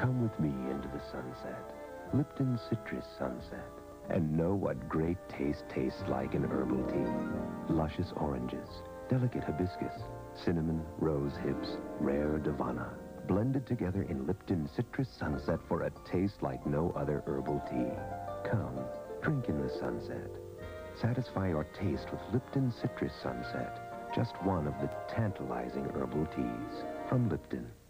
Come with me into the sunset, Lipton Citrus Sunset, and know what great taste tastes like in herbal tea. Luscious oranges, delicate hibiscus, cinnamon, rose hips, rare Davana, blended together in Lipton Citrus Sunset for a taste like no other herbal tea. Come, drink in the sunset. Satisfy your taste with Lipton Citrus Sunset, just one of the tantalizing herbal teas from Lipton.